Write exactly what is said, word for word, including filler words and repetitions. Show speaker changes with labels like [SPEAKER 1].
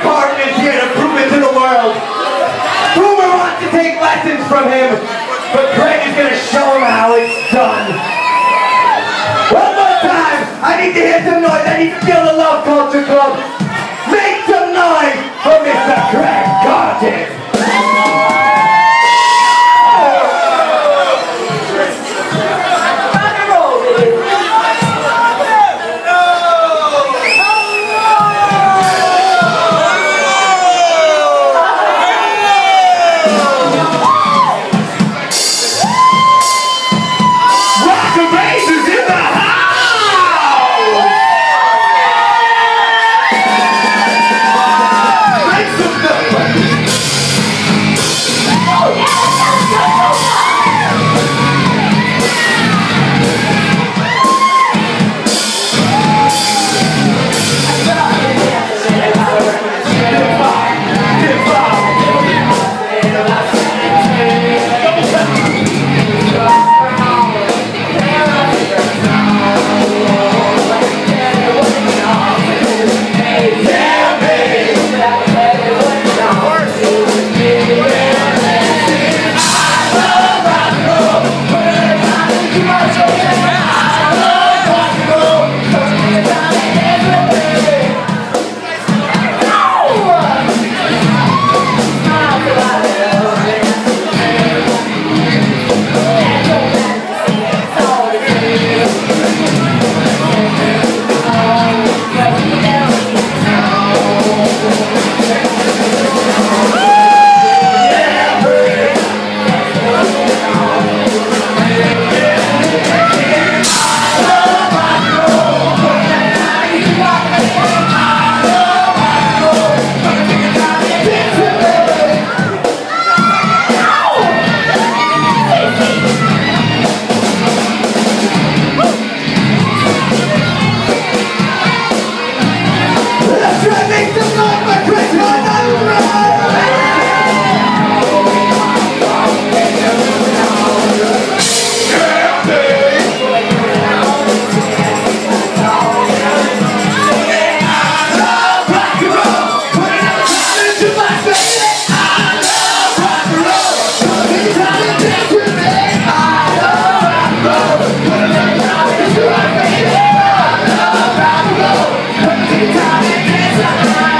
[SPEAKER 1] Carton is here to prove it to the world. Boomer wants to take lessons from him, but Greg is going to show him how it's done. One more time, I need to hear some noise. I need to feel the Love Culture Club. Make some noise for Mister Greg Carton.
[SPEAKER 2] Time